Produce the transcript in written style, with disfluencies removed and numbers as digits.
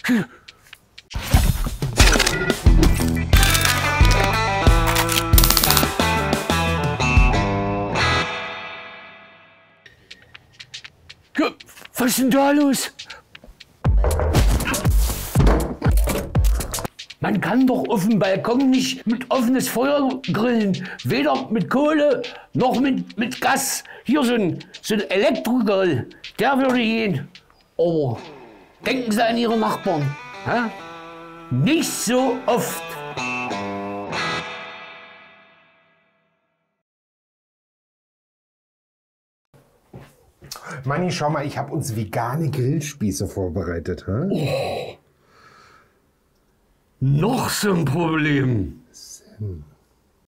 Was ist denn da los? Man kann doch auf dem Balkon nicht mit offenes Feuer grillen. Weder mit Kohle noch mit Gas. Hier so ein Elektrogrill, der würde gehen. Aber denken Sie an Ihre Nachbarn. Hä? Nicht so oft. Manni, schau mal, ich habe uns vegane Grillspieße vorbereitet. Hä? Oh. Noch so ein Problem.